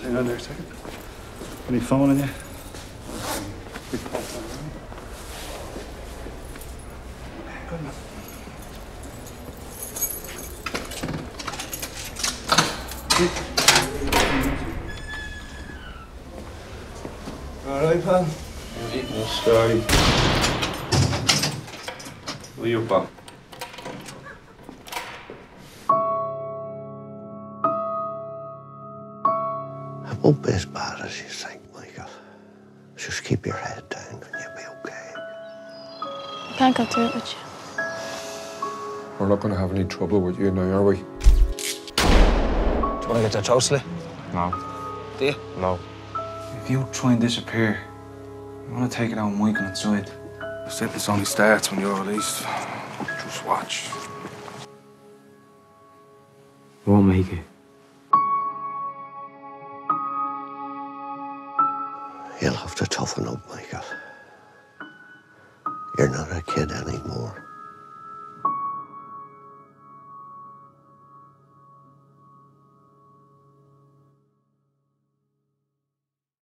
hang on there a second. Any phone on you? Big pulse on you. Good enough. All right, pal. No story. Who are you, pal? It won't be as bad as you think, Michael. Just keep your head down and you'll be okay. I can't go through it with you. We're not going to have any trouble with you now, are we? Do you want to get your toast, Lee? No. Do you? No. If you try and disappear, I want to take it out on Michael inside. The sentence only starts when you're released. Just watch. I won't make it. You'll have to toughen up, Michael. You're not a kid anymore.